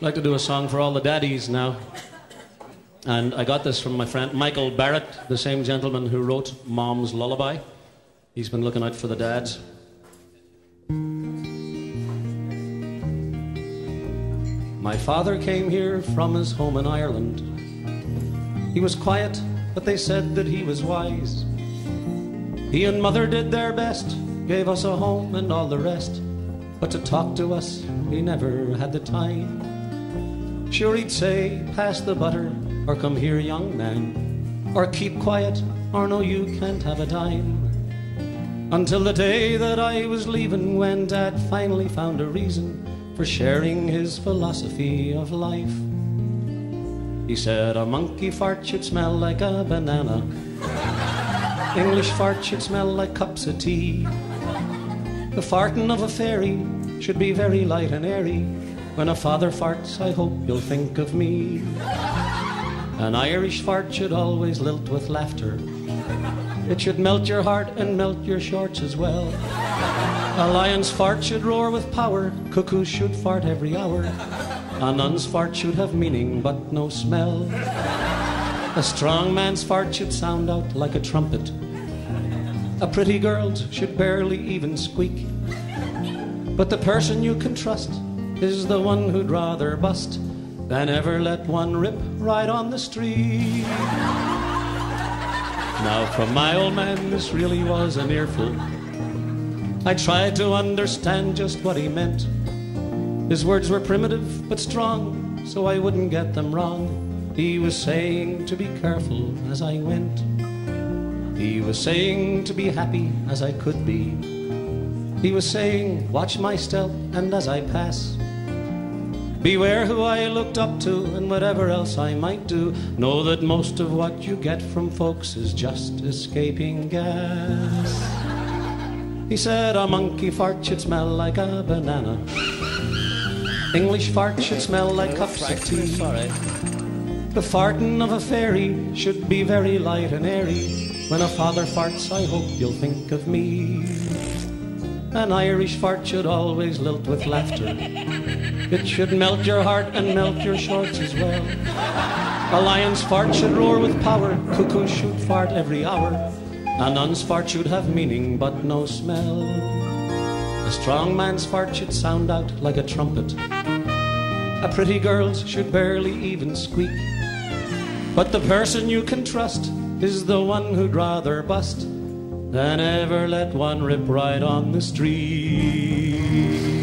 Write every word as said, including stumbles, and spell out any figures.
like to do a song for all the daddies now. And I got this from my friend Michael Barrett, the same gentleman who wrote Mom's Lullaby. He's been looking out for the dads. My father came here from his home in Ireland. He was quiet, but they said that he was wise. He and mother did their best, gave us a home and all the rest. But to talk to us, he never had the time. Sure, he'd say, pass the butter, or come here, young man, or keep quiet, or no, you can't have a dime. Until the day that I was leaving, when Dad finally found a reason for sharing his philosophy of life. He said a monkey fart should smell like a banana. English fart should smell like cups of tea. The farting of a fairy should be very light and airy. When a father farts, I hope you'll think of me. An Irish fart should always lilt with laughter. It should melt your heart and melt your shorts as well. A lion's fart should roar with power. Cuckoos should fart every hour. A nun's fart should have meaning but no smell. A strong man's fart should sound out like a trumpet. A pretty girl's should barely even squeak. But the person you can trust is the one who'd rather bust than ever let one rip right on the street. Now from my old man this really was an earful. I tried to understand just what he meant. His words were primitive but strong, so I wouldn't get them wrong. He was saying to be careful as I went. He was saying to be happy as I could be. He was saying, watch my step, and as I pass, beware who I looked up to, and whatever else I might do, know that most of what you get from folks is just escaping gas. He said a monkey fart should smell like a banana. English fart should smell like cups of tea. The farting of a fairy should be very light and airy. When a father farts, I hope you'll think of me. An Irish fart should always lilt with laughter. It should melt your heart and melt your shorts as well. A lion's fart should roar with power. Cuckoos should fart every hour. A nun's fart should have meaning but no smell. A strong man's fart should sound out like a trumpet. A pretty girl's should barely even squeak. But the person you can trust is the one who'd rather bust than ever let one rip right on the street.